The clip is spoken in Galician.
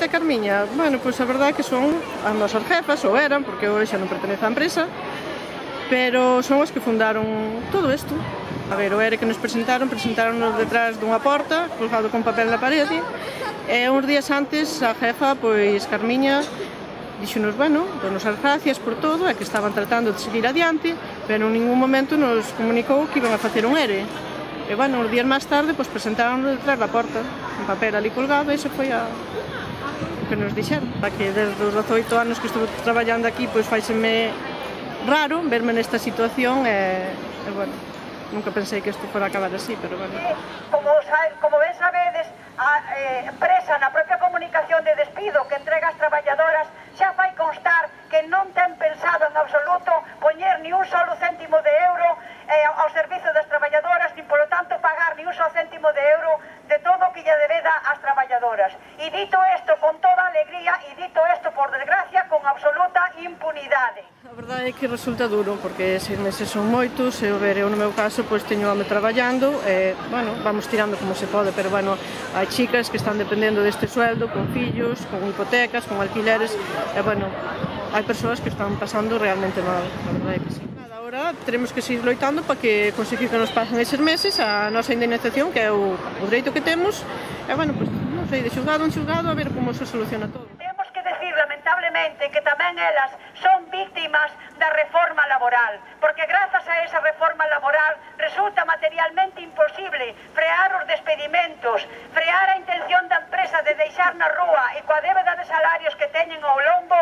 e Carmiña, bueno, pois a verdade é que son as nosas jefas, ou eran, porque hoxe xa non pertenece á empresa, pero son os que fundaron todo isto. A ver, o ERE que nos presentaronnos detrás dunha porta, colgado con papel na parede, e uns días antes a jefa, pois Carmiña, díxonos, bueno, donos as gracias por todo, e que estaban tratando de seguir adiante, pero en ningún momento nos comunicou que iban a facer un ERE. E, bueno, uns días máis tarde, pois presentaronnos detrás da porta, un papel ali colgado, e iso foi o que nos dixeron. Para que desde os 18 anos que estou traballando aquí, pois faiseme raro verme nesta situación, e bueno, nunca pensei que isto fora acabar así, pero bueno. Como ben sabedes, a empresa na propia comunicación de despido que entrega as traballadoras xa fai constar que non ten pensado en absoluto poñer ni un solo céntimo de euro ao servizo das traballadoras, nin polo tanto pagar ni un só céntimo de euro de todo o que lle debeda ás traballadoras. E dito isto con toda alegría, e dito isto por desgracia con absoluta impunidade. A verdade é que resulta duro, porque 6 meses son moitos, e eu no meu caso pois teño home traballando, e, bueno, vamos tirando como se pode, pero, bueno, hai chicas que están dependendo deste sueldo, con fillos, con hipotecas, con alquileres, e, bueno, hai persoas que están pasando realmente mal, a verdade é que sí. Agora teremos que seguir loitando para que conseguir que nos pasen eses meses a nosa indemnización, que é o dereito que temos, e, bueno, pois, non sei, de xulgado en xulgado a ver como se soluciona todo. Temos que decir, lamentablemente, que tamén elas son víctimas da reforma laboral, porque grazas a esa reforma laboral resulta materialmente imposible frear os despedimentos, frear a intención da empresa de deixar na rúa e coa débeda de salarios que teñen ao lombo